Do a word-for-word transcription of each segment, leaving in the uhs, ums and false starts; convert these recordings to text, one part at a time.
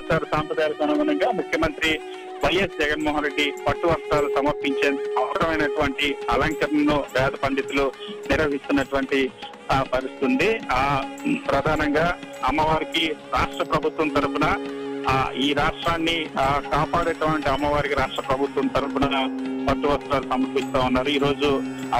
ఆచార సాంప్రదాయాలకు అనుగుణంగా ముఖ్యమంత్రి వైఎస్ జగన్మోహన్ రెడ్డి పట్టు వస్త్రాలు సమర్పించేందుకు అవసరమైనటువంటి అలంకరణను వేద పండితులు నిర్వహిస్తున్నటువంటి పరిస్థితి ఉంది. ఆ ప్రధానంగా అమ్మవారికి రాష్ట్ర ప్రభుత్వం తరఫున ఆ ఈ రాష్ట్రాన్ని కాపాడేటువంటి అమ్మవారికి రాష్ట్ర ప్రభుత్వం తరఫున పట్టు వస్త్రాలు సమర్పిస్తా ఉన్నారు. ఈ రోజు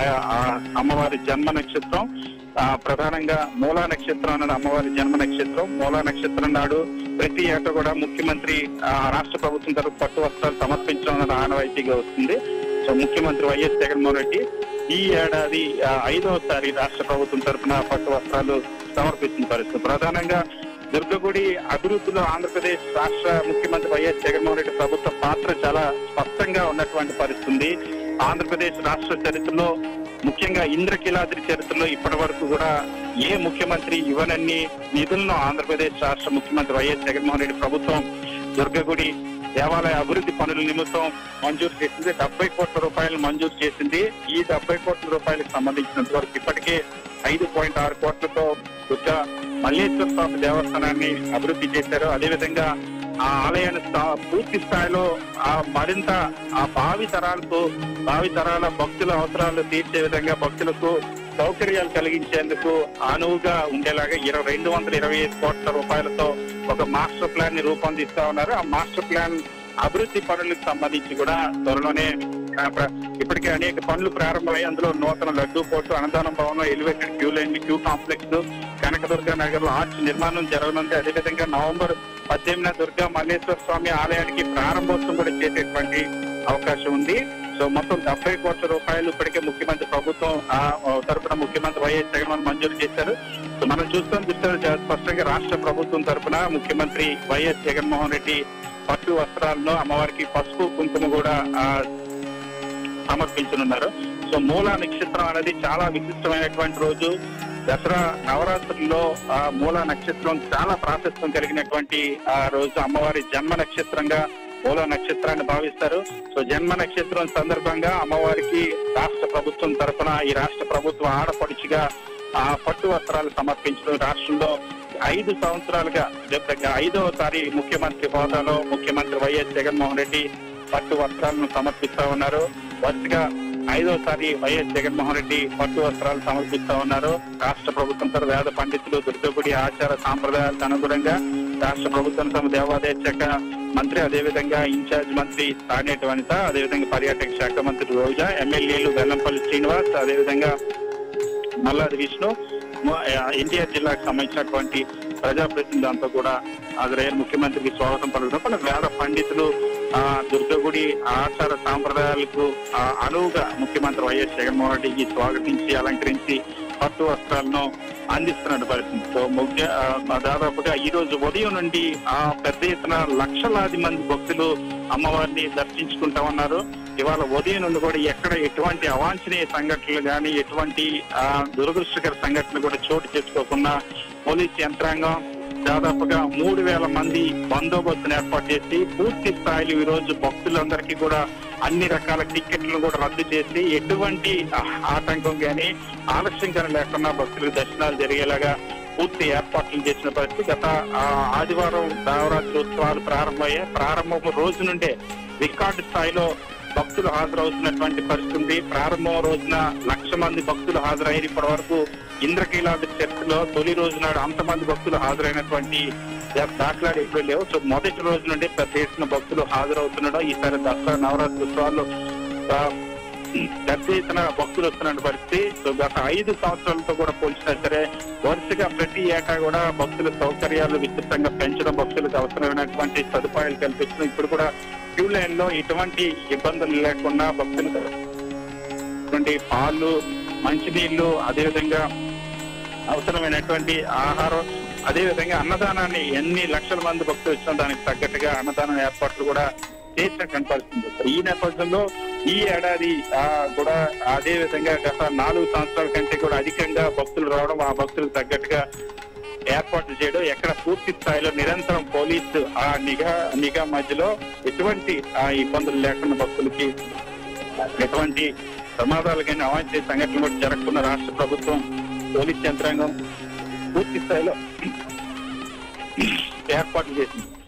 అమ్మవారి జన్మ నక్షత్రం ప్రధానంగా మూలా నక్షత్రం అన్నది అమ్మవారి జన్మ నక్షత్రం. మూలా నక్షత్రం నాడు ప్రతి ఏటా కూడా ముఖ్యమంత్రి రాష్ట్ర ప్రభుత్వం తరఫు పట్టు వస్త్రాలు సమర్పించడం అన్నది ఆనవాయితీగా వస్తుంది. సో ముఖ్యమంత్రి వైఎస్ జగన్మోహన్ రెడ్డి ఈ ఏడాది ఐదవసారి రాష్ట్ర ప్రభుత్వం తరఫున పట్టు వస్త్రాలు సమర్పిస్తున్న పరిస్థితి. ప్రధానంగా దుర్గగుడి అభివృద్ధిలో ఆంధ్రప్రదేశ్ రాష్ట్ర ముఖ్యమంత్రి వైఎస్ జగన్మోహన్ రెడ్డి ప్రభుత్వ పాత్ర చాలా స్పష్టంగా ఉన్నటువంటి పరిస్థితి. ఆంధ్రప్రదేశ్ రాష్ట్ర చరిత్రలో ముఖ్యంగా ఇంద్రకీలాద్రి చరిత్రలో ఇప్పటి వరకు కూడా ఏ ముఖ్యమంత్రి ఇవ్వనన్ని నిధులను ఆంధ్రప్రదేశ్ రాష్ట్ర ముఖ్యమంత్రి వైఎస్ జగన్మోహన్ రెడ్డి ప్రభుత్వం దుర్గగుడి దేవాలయ అభివృద్ధి పనుల నిమిత్తం మంజూరు చేసింది. డెబ్బై కోట్ల రూపాయలు మంజూరు చేసింది. ఈ డెబ్బై కోట్ల రూపాయలకు సంబంధించినంత వరకు ఇప్పటికే ఐదు పాయింట్ ఆరు కోట్లతో దుర్గా మల్లేశ్వర స్వామి దేవస్థానాన్ని అభివృద్ధి చేశారు. అదేవిధంగా ఆ ఆలయాన్ని పూర్తి స్థాయిలో ఆ మరింత ఆ భావి తరాలకు భావి తరాల భక్తుల అవసరాలు తీర్చే విధంగా భక్తులకు సౌకర్యాలు కలిగించేందుకు అనువుగా ఉండేలాగా ఇరవై రెండు వందల ఇరవై ఐదు కోట్ల రూపాయలతో ఒక మాస్టర్ ప్లాన్ ని రూపొందిస్తా ఉన్నారు. ఆ మాస్టర్ ప్లాన్ అభివృద్ధి పనులకు సంబంధించి కూడా త్వరలోనే ఇప్పటికే అనేక పనులు ప్రారంభమై అందులో నూతన లడ్డూ పోర్టు, అన్నదానం భవనం, elevated queue line, queue complex, Kanaka Durga Nagar లో ఆర్చ్ నిర్మాణం జరగనుంది. అదేవిధంగా నవంబర్ పద్దెనిమిదిన దుర్గా మల్లేశ్వర స్వామి ఆలయానికి ప్రారంభోత్సవం కూడా చేసేటువంటి అవకాశం ఉంది. సో మొత్తం డెబ్బై కోట్ల రూపాయలు ఇప్పటికే ముఖ్యమంత్రి ప్రభుత్వం ఆ తరఫున ముఖ్యమంత్రి వైఎస్ జగన్మోహన్ మంజూరు చేశారు. సో మనం చూస్తాం చూస్తారు స్పష్టంగా రాష్ట్ర ప్రభుత్వం తరఫున ముఖ్యమంత్రి వైఎస్ జగన్మోహన్ రెడ్డి పట్టు వస్త్రాలను అమ్మవారికి పసుపు కుంకుమ కూడా ఆ సమర్పించనున్నారు. సో మూలా నక్షత్రం అనేది చాలా విశిష్టమైనటువంటి రోజు. దసరా నవరాత్రుల్లో ఆ మూలా నక్షత్రం చాలా ప్రాశస్త్యం కలిగినటువంటి ఆ రోజు. అమ్మవారి జన్మ నక్షత్రంగా మూలా నక్షత్రాన్ని భావిస్తారు. సో జన్మ నక్షత్రం సందర్భంగా అమ్మవారికి రాష్ట్ర ప్రభుత్వం తరఫున ఈ రాష్ట్ర ప్రభుత్వ ఆడపడుచుగా ఆ పట్టు వస్త్రాలు సమర్పించడం రాష్ట్రంలో ఐదు సంవత్సరాలుగా దగ్గర ఐదవసారి ముఖ్యమంత్రి హోదాలో ముఖ్యమంత్రి వైఎస్ జగన్మోహన్ రెడ్డి పట్టు వస్త్రాలను సమర్పిస్తా ఉన్నారు. వరుసగా ఐదోసారి వైఎస్ జగన్మోహన్ రెడ్డి పట్టు వస్త్రాలు సమర్పిస్తా ఉన్నారు. రాష్ట్ర ప్రభుత్వం తర వేద పండితులు దుర్గగుడి ఆచార సాంప్రదాయాలకు అనుగుణంగా రాష్ట్ర ప్రభుత్వం తమ దేవాదాయ శాఖ మంత్రి, అదేవిధంగా ఇన్ఛార్జ్ మంత్రి తానేటి వనిత, అదేవిధంగా పర్యాటక శాఖ మంత్రి రోజా, ఎమ్మెల్యేలు వెల్లంపల్లి శ్రీనివాస్, అదేవిధంగా మల్లాది విష్ణు, ఎన్టీఆర్ జిల్లాకు సంబంధించినటువంటి ప్రజాప్రతినిధులంతా కూడా హాజరయ్యారు. ముఖ్యమంత్రికి స్వాగతం పలుకుతున్నప్పుడు వేద పండితులు ఆ దుర్గగుడి ఆచార సాంప్రదాయాలకు అనువుగా ముఖ్యమంత్రి వైఎస్ జగన్మోహన్ రెడ్డికి స్వాగతించి అలంకరించి పట్టు వస్త్రాలను అందిస్తున్న పరిస్థితితో ముఖ్య దాదాపుగా ఈ రోజు ఉదయం నుండి ఆ పెద్ద ఎత్తున లక్షలాది మంది భక్తులు అమ్మవారిని దర్శించుకుంటా ఉన్నారు. ఇవాళ ఉదయం నుండి కూడా ఎక్కడ ఎటువంటి అవాంఛనీయ సంఘటనలు కానీ ఎటువంటి ఆ దురదృష్టకర సంఘటనలు కూడా చోటు చేసుకోకుండా పోలీస్ యంత్రాంగం దాదాపుగా మూడు వేల మంది బందోబస్తును ఏర్పాటు చేసి పూర్తి స్థాయిలో ఈ రోజు భక్తులందరికీ కూడా అన్ని రకాల టికెట్లను కూడా రద్దు చేసి ఎటువంటి ఆటంకం కానీ ఆలస్యం కానీ లేకుండా భక్తులకు దర్శనాలు జరిగేలాగా పూర్తి ఏర్పాట్లు చేసిన పరిస్థితి. గత ఆదివారం నవరాత్రి ఉత్సవాలు ప్రారంభమయ్యాయి. ప్రారంభం రోజు నుండే రికార్డు స్థాయిలో భక్తులు హాజరవుతున్నటువంటి పరిస్థితి. ప్రారంభం రోజున లక్ష మంది భక్తులు హాజరయ్యారు. ఇప్పటి వరకు ఇంద్రకీలాద్రి చర్చిలో తొలి రోజు నాడు అంతమంది భక్తులు హాజరైనటువంటి దాఖలాలు ఎప్పుడు లేవు. సో మొదటి రోజు నుండి పెద్ద ఎత్తున భక్తులు హాజరవుతున్నాడు. ఈసారి దసరా నవరాత్రి ఉత్సవాల్లో పెద్ద ఎత్తున భక్తులు వస్తున్న పరిస్థితి. సో గత ఐదు సంవత్సరాలతో కూడా పోల్చినా సరే వరుసగా ప్రతి ఏటా కూడా భక్తుల సౌకర్యాలు విస్తృతంగా పెంచడం, భక్తులకు అవసరమైనటువంటి సదుపాయాలు కల్పించడం, ఇప్పుడు కూడా క్యూ లైన్ లో ఎటువంటి ఇబ్బందులు లేకుండా భక్తులకు పాలు, మంచినీళ్లు, అదేవిధంగా అవసరమైనటువంటి ఆహారం, అదేవిధంగా అన్నదానాన్ని ఎన్ని లక్షల మంది భక్తులు వచ్చినా దానికి తగ్గట్టుగా అన్నదానం ఏర్పాట్లు కూడా చేసిన కనపడుతుంది. ఈ నేపథ్యంలో ఈ ఏడాది ఆ కూడా అదే విధంగా గత నాలుగు సంవత్సరాల కంటే కూడా అధికంగా భక్తులు రావడం, ఆ భక్తులకు తగ్గట్టుగా ఏర్పాట్లు చేయడం, ఎక్కడ పూర్తి స్థాయిలో నిరంతరం పోలీసు ఆ నిఘా నిఘా మధ్యలో ఎటువంటి ఆ ఇబ్బందులు లేకుండా భక్తులకి ఎటువంటి ప్రమాదాలు కానీ అవాంఛనీయ సంఘటనలు కూడా జరగకుండా రాష్ట్ర ప్రభుత్వం పోలీస్ యంత్రాంగం పూర్తి స్థాయిలో ఏర్పాట్లు చేసింది.